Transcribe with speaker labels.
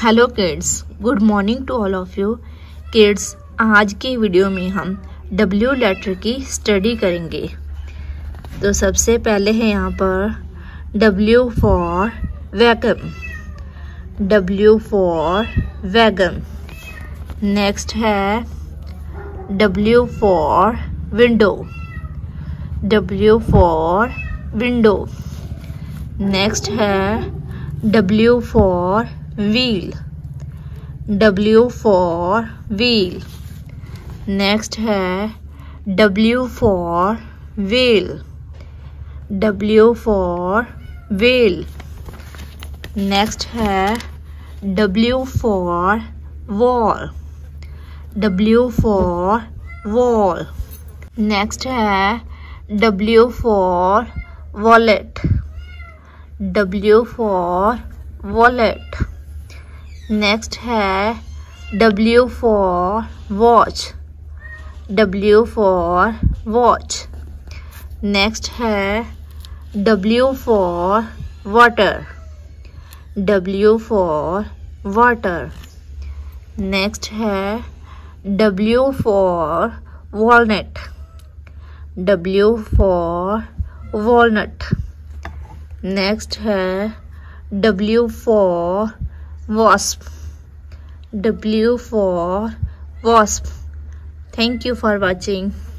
Speaker 1: Hello kids, good morning to all of you. Kids, आज की video में हम W लेटर की स्टडी करेंगे। तो सबसे पहले है यहाँ पर W for wagon, W for wagon. Next है W for window, W for window. Next है W for wheel, W for wheel। Next है W for whale, W for whale। Next है W for wall, W for wall। Next है W for wallet, W for wallet। Next है W for watch, W for watch। Next है W for water, W for water। Next है W for walnut, W for walnut। Next है W for wasp, W for wasp। Thank you for watching.